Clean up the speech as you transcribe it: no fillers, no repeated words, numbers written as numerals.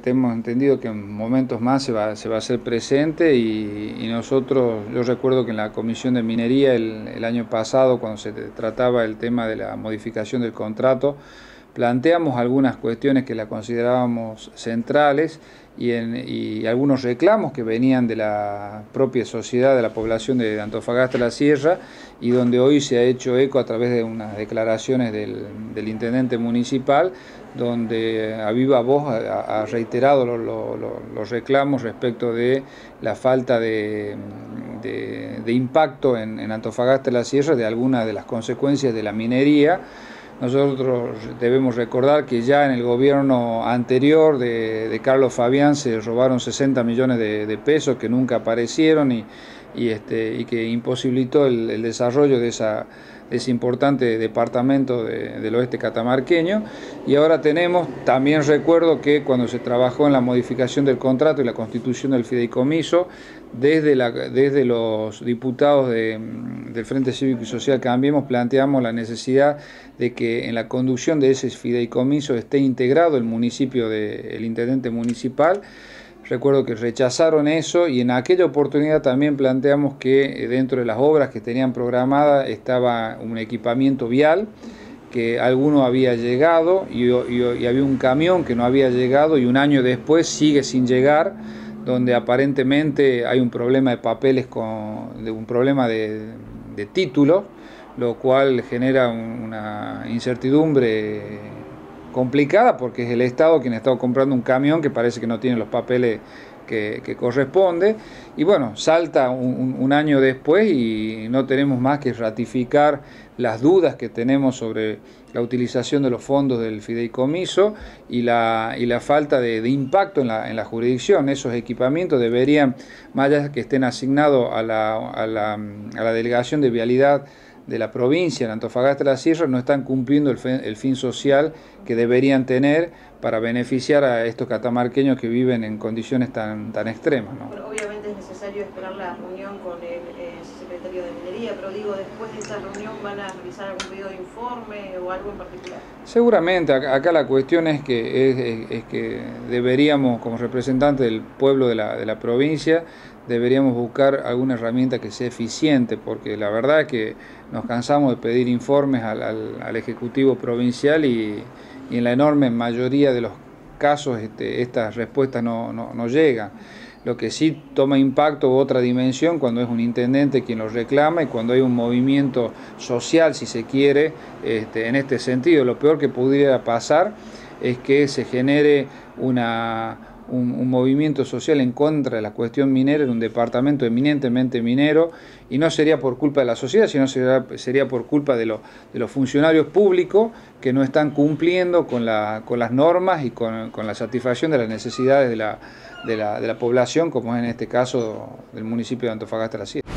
tenemos entendido que en momentos más se va a hacer presente y nosotros, yo recuerdo que en la Comisión de Minería el año pasado, cuando se trataba el tema de la modificación del contrato, planteamos algunas cuestiones que la considerábamos centrales y algunos reclamos que venían de la propia sociedad, de la población de Antofagasta La Sierra, y donde hoy se ha hecho eco a través de unas declaraciones del intendente municipal, donde a viva voz ha reiterado los reclamos respecto de la falta de impacto en Antofagasta La Sierra de algunas de las consecuencias de la minería. Nosotros debemos recordar que ya en el gobierno anterior de Carlos Fabián se robaron 60 millones de pesos que nunca aparecieron y que imposibilitó el desarrollo de ese importante departamento del oeste catamarqueño. Y ahora tenemos, también recuerdo que cuando se trabajó en la modificación del contrato y la constitución del fideicomiso, desde los diputados del Frente Cívico y Social Cambiemos planteamos la necesidad de que en la conducción de ese fideicomiso esté integrado el municipio el intendente municipal. Recuerdo que rechazaron eso y en aquella oportunidad también planteamos que dentro de las obras que tenían programadas estaba un equipamiento vial, que alguno había llegado y había un camión que no había llegado y un año después sigue sin llegar, donde aparentemente hay un problema de papeles, un problema de títulos, lo cual genera una incertidumbre complicada porque es el Estado quien ha estado comprando un camión que parece que no tiene los papeles que corresponde, y bueno, salta un año después y no tenemos más que ratificar las dudas que tenemos sobre la utilización de los fondos del fideicomiso y la falta de impacto en la jurisdicción. Esos equipamientos deberían, más allá que estén asignados a la delegación de vialidad de la provincia, en Antofagasta de la Sierra, no están cumpliendo el fin social que deberían tener para beneficiar a estos catamarqueños que viven en condiciones tan extremas, ¿no? Bueno, obviamente es necesario esperar la reunión con el secretario de Minería, pero digo, después de esta reunión van a realizar algún pedido de informe o algo en particular. Seguramente, acá la cuestión es que deberíamos, como representantes del pueblo de la provincia, deberíamos buscar alguna herramienta que sea eficiente, porque la verdad es que nos cansamos de pedir informes al Ejecutivo Provincial y en la enorme mayoría de los casos estas respuestas no llegan. Lo que sí toma impacto u otra dimensión cuando es un intendente quien lo reclama y cuando hay un movimiento social, si se quiere, en este sentido. Lo peor que pudiera pasar es que se genere un movimiento social en contra de la cuestión minera en un departamento eminentemente minero, y no sería por culpa de la sociedad, sino sería por culpa de los funcionarios públicos que no están cumpliendo con las normas y con la satisfacción de las necesidades de la población, como es en este caso del municipio de Antofagasta de la Sierra.